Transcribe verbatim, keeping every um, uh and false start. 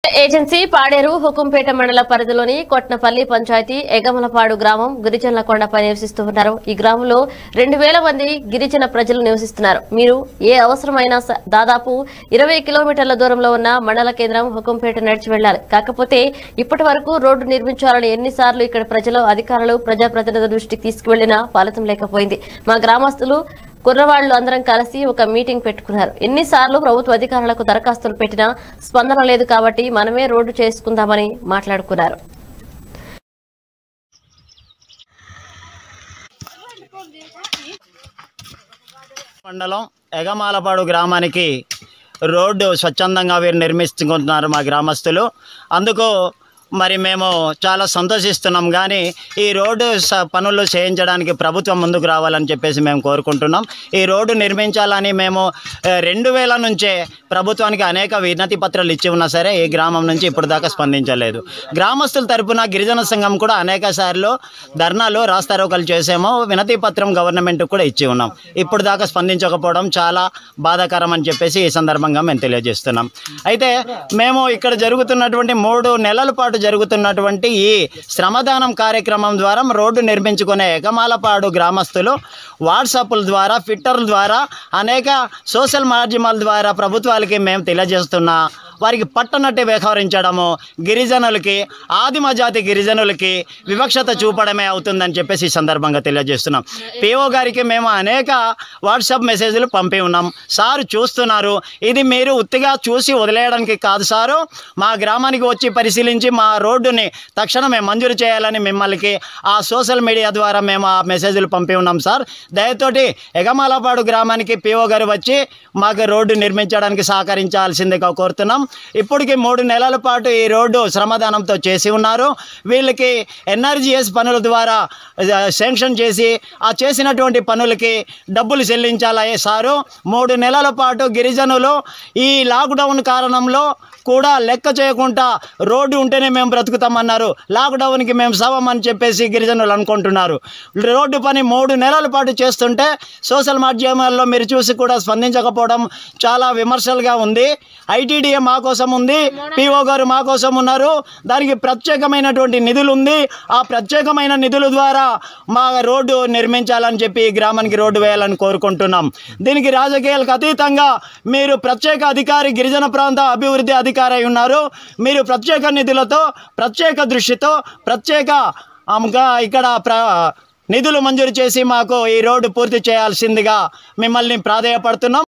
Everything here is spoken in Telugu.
ఏజెన్సీ పాడేరు హుకుంపేట మండల పరిధిలోని కొట్నపల్లి పంచాయతీ ఎగమలపాడు గ్రామం గిరిజనుల కొండపై నివసిస్తూ ఉన్నారు. ఈ గ్రామంలో రెండు వేల మంది గిరిజన ప్రజలు నివసిస్తున్నారు. మీరు ఏ అవసరమైనా దాదాపు ఇరవై కిలోమీటర్ల దూరంలో ఉన్న మండల కేంద్రం హుకుంపేట నడిచి వెళ్లాలి. కాకపోతే ఇప్పటి వరకు రోడ్డు నిర్మించాలని ఎన్నిసార్లు ఇక్కడ ప్రజలు, అధికారులు, ప్రజాప్రతినిధుల దృష్టికి తీసుకువెళ్లినా ఫలితం లేకపోయింది. మా గ్రామస్తులు కుర్రవాళ్లు అందరం కలిసి ఒక మీటింగ్ పెట్టుకున్నారు. ఎన్నిసార్లు ప్రభుత్వ అధికారులకు దరఖాస్తులు పెట్టినా స్పందన లేదు కాబట్టి మనమే రోడ్డు చేసుకుందామని మాట్లాడుకున్నారు. మండలం ఎగమాలపాడు గ్రామానికి రోడ్డు స్వచ్ఛందంగా వీరు నిర్మించుకుంటున్నారు మా గ్రామస్తులు. అందుకు మరి మేము చాలా సంతోషిస్తున్నాం. కానీ ఈ రోడ్డు పనులు చేయించడానికి ప్రభుత్వం ముందుకు రావాలని చెప్పేసి మేము కోరుకుంటున్నాం. ఈ రోడ్డు నిర్మించాలని మేము రెండు వేల నుంచే ప్రభుత్వానికి అనేక వినతి పత్రాలు ఇచ్చి ఉన్నా సరే ఈ గ్రామం నుంచి ఇప్పుడు దాకా స్పందించలేదు. గ్రామస్తుల తరపున గిరిజన సంఘం కూడా అనేక సార్లు ధర్నాలు, రాస్తారోకలు చేసాము. వినతి పత్రం గవర్నమెంట్కి కూడా ఇచ్చి ఉన్నాం. ఇప్పుడు దాకా స్పందించకపోవడం చాలా బాధాకరం అని చెప్పేసి ఈ సందర్భంగా మేము తెలియజేస్తున్నాం. అయితే మేము ఇక్కడ జరుగుతున్నటువంటి మూడు నెలల పాటు జరుగుతున్నటువంటి ఈ శ్రమదానం కార్యక్రమం ద్వారా రోడ్డు నిర్మించుకునే ఎగమాలపాడు గ్రామస్తులు వాట్సాప్ల ద్వారా, ట్విట్టర్ల ద్వారా, అనేక సోషల్ మాధ్యమాల ద్వారా ప్రభుత్వాలకి మేము తెలియజేస్తున్నా వారికి పట్టనట్టు వ్యవహరించడము, గిరిజనులకి, ఆదిమ జాతి గిరిజనులకి వివక్షత చూపడమే అవుతుందని చెప్పేసి ఈ సందర్భంగా తెలియజేస్తున్నాం. పిఓ గారికి మేము అనేక వాట్సాప్ మెసేజ్లు పంపి ఉన్నాం. సారు చూస్తున్నారు. ఇది మీరు ఉత్తిగా చూసి వదిలేయడానికి కాదు సారు, మా గ్రామానికి వచ్చి పరిశీలించి మా రోడ్డుని తక్షణమే మంజూరు చేయాలని మిమ్మల్ని ఆ సోషల్ మీడియా ద్వారా మేము ఆ మెసేజ్లు పంపి ఉన్నాం సార్. దయతోటి ఎగమాలపాడు గ్రామానికి పిఓ గారు వచ్చి మాకు రోడ్డు నిర్మించడానికి సహకరించాల్సిందిగా కోరుతున్నాం. ఇప్పటికి మూడు నెలల పాటు ఈ రోడ్డు శ్రమదానంతో చేసి ఉన్నారు. వీళ్ళకి ఎన్ఆర్జీఎస్ పనుల ద్వారా శాంక్షన్ చేసి ఆ చేసినటువంటి పనులకి డబ్బులు చెల్లించాలి సారు. మూడు నెలల పాటు గిరిజనులు ఈ లాక్డౌన్ కారణంలో కూడా లెక్క చేయకుండా రోడ్డు ఉంటేనే మేము బ్రతుకుతామన్నారు. లాక్డౌన్కి మేము సవమని చెప్పేసి గిరిజనులు అనుకుంటున్నారు. రోడ్డు పని మూడు నెలల పాటు చేస్తుంటే సోషల్ మాధ్యమాల్లో మీరు చూసి కూడా స్పందించకపోవడం చాలా విమర్శలుగా ఉంది. ఐటీడీఏ మా కోసం ఉంది, పిఓ గారు మా కోసం ఉన్నారు. దానికి ప్రత్యేకమైనటువంటి నిధులు ఉంది. ఆ ప్రత్యేకమైన నిధుల ద్వారా మా రోడ్డు నిర్మించాలని చెప్పి ఈ గ్రామానికి రోడ్డు వేయాలని కోరుకుంటున్నాం. దీనికి రాజకీయాలకు అతీతంగా మీరు ప్రత్యేక అధికారి, గిరిజన ప్రాంత అభివృద్ధి అధికారి ఉన్నారు. మీరు ప్రత్యేక నిధులతో, ప్రత్యేక దృష్టితో, ప్రత్యేక ఇక్కడ ప్ర నిధులు మంజూరు చేసి మాకు ఈ రోడ్డు పూర్తి చేయాల్సిందిగా మిమ్మల్ని ప్రాధేయపడుతున్నాం.